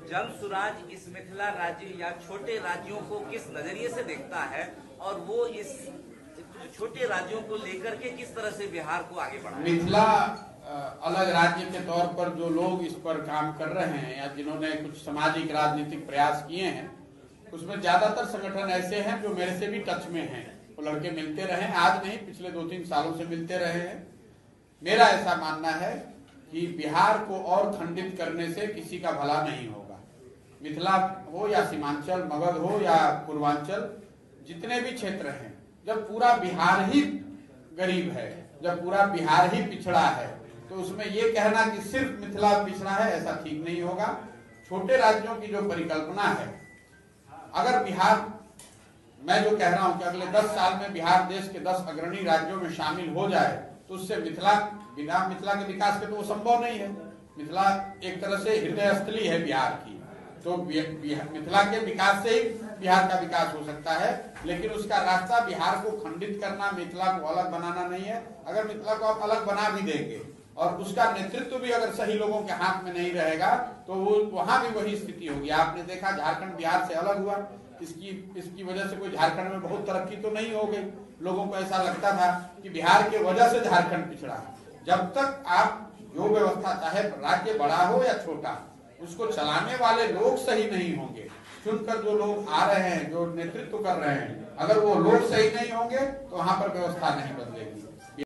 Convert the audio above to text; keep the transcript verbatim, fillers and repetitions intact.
जन सुराज इस मिथिला राज्य या छोटे राज्यों को किस नजरिए से देखता है और वो इस छोटे राज्यों को लेकर के किस तरह से बिहार को आगे बढ़ाए? मिथिला अलग राज्य के तौर पर जो लोग इस पर काम कर रहे हैं या जिन्होंने कुछ सामाजिक राजनीतिक प्रयास किए हैं, उसमें ज्यादातर संगठन ऐसे हैं जो मेरे से भी टच में हैं। वो लड़के मिलते रहे, आज नहीं पिछले दो तीन सालों से मिलते रहे हैं। मेरा ऐसा मानना है कि बिहार को और खंडित करने से किसी का भला नहीं होगा। मिथिला हो या सीमांचल, मगध हो या पूर्वांचल, जितने भी क्षेत्र हैं, जब पूरा बिहार ही गरीब है, जब पूरा बिहार ही पिछड़ा है, तो उसमें ये कहना कि सिर्फ मिथिला पिछड़ा है, ऐसा ठीक नहीं होगा। छोटे राज्यों की जो परिकल्पना है, अगर बिहार, मैं जो कह रहा हूं कि अगले दस साल में बिहार देश के दस अग्रणी राज्यों में शामिल हो जाए, तो उससे मिथिला, बिना मिथिला के विकास के तो वो संभव नहीं है। मिथिला एक तरह से हृदय स्थली है बिहार की, तो मिथिला के विकास से ही बिहार का विकास हो सकता है। लेकिन उसका रास्ता बिहार को खंडित करना, मिथिला को अलग बनाना नहीं है। अगर मिथिला को आप अलग बना भी देंगे और उसका नेतृत्व भी अगर सही लोगों के हाथ में नहीं रहेगा, तो वो वहां भी वही स्थिति होगी। आपने देखा झारखंड बिहार से अलग हुआ, इसकी इसकी वजह से कोई झारखंड में बहुत तरक्की तो नहीं हो गई। लोगों को ऐसा लगता था कि बिहार की वजह से झारखंड पिछड़ा। जब तक आप जो व्यवस्था, चाहे राज्य बड़ा हो या छोटा, उसको चलाने वाले लोग सही नहीं होंगे, चुनकर जो लोग आ रहे हैं, जो नेतृत्व कर रहे हैं, अगर वो लोग सही नहीं होंगे तो वहां पर व्यवस्था नहीं बदलेगी।